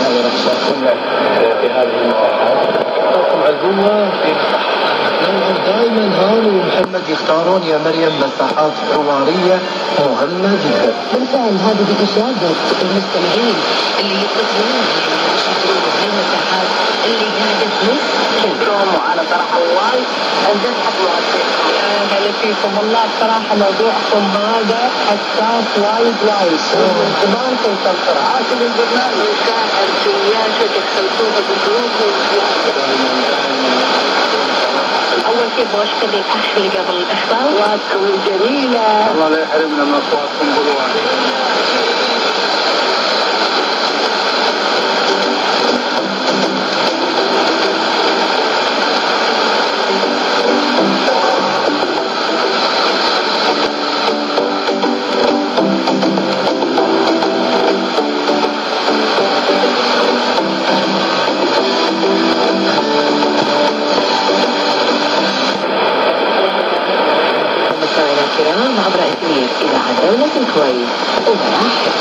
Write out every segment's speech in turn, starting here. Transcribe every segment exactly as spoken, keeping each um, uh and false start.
هذا راح يشاركونا في هذه المساحات. طاقم عزومه في دائما هاني ومحمد يختارون يا مريم مساحات حواريه مهمه جدا. بالفعل هذه بتشارك المستمعين اللي يتصلون يشاركون بهالمساحات اللي قاعده تمسكم وعلى صراحه وايد انجزت مؤسسكم. هلا فيكم والله بصراحه موضوعكم هذا حساس وايد وايد ومن زمان كنت القراءات من البرنامج كان ارجيات وتخلطوها بالظروف أول شيء بشكر الأخ اللي قبل الإخبار أصواتكم الجميلة. الله لا يحرمنا من أصواتكم بالوالد. الكرام عبر إثنين إذاعة دولة الكويت ومراحب.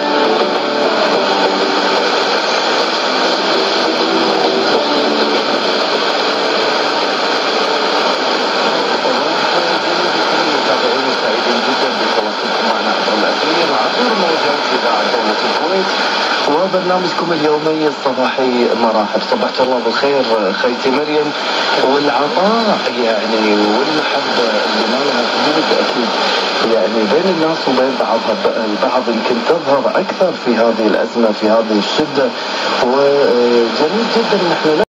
وبرنامجكم اليومي الصباحي مراحب. صبحت الله بالخير خيتي مريم، والعطاء يعني والمحبة اللي ما لها حدود أكيد يعني بين الناس وبين بعضها البعض يمكن تظهر أكثر في هذه الأزمة في هذه الشدة، وجميل جدا نحن